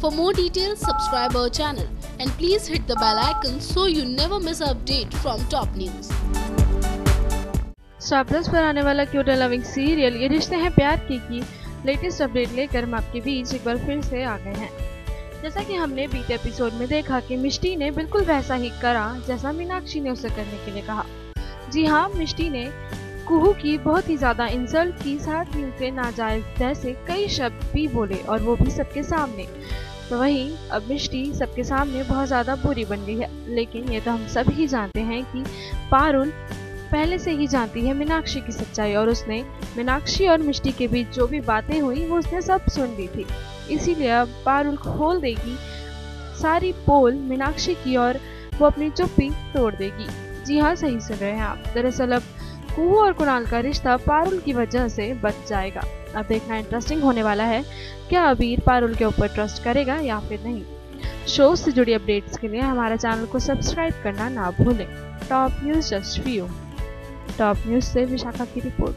For more details, subscribe our channel and please hit the bell icon so you never miss an update from top news. Star Plus पर आने वाला cute loving serial ये रिश्ते हैं प्यार की latest update लेकर हम आपके बीच एक बार फिर से आ गए हैं। जैसा कि हमने बीते एपिसोड में देखा कि मिष्टी ने बिल्कुल वैसा ही करा जैसा मीनाक्षी ने उसे करने के लिए कहा। जी हाँ, मिष्टी ने कुहू की बहुत ही ज्यादा इंसल्ट की, साथ ही उसे नाजायज जैसे कई शब्द भी बोले और वो भी सबके सामने। तो वहीं अब मिष्टी सबके सामने बहुत ज्यादा बुरी बन गई है, लेकिन ये तो हम सब ही जानते हैं कि पारुल पहले से ही जानती है मीनाक्षी की सच्चाई और उसने मीनाक्षी और मिष्टी के बीच जो भी बातें हुई वो उसने सब सुन ली थी। इसीलिए अब पारुल खोल देगी सारी पोल मीनाक्षी की और वो अपनी चुप्पी तोड़ देगी। जी हाँ, सही सुन रहे हैं आप। दरअसल अब कुहू और कुणाल का रिश्ता पारुल की वजह से बच जाएगा। अब देखना इंटरेस्टिंग होने वाला है, क्या अबीर पारुल के ऊपर ट्रस्ट करेगा या फिर नहीं। शो से जुड़ी अपडेट्स के लिए हमारे चैनल को सब्सक्राइब करना ना भूलें। Top news just for you. Top news से विशाखा की रिपोर्ट।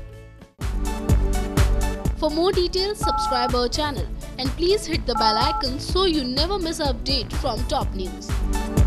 For more details, subscribe our channel and please hit the bell icon so you never miss an update from top news.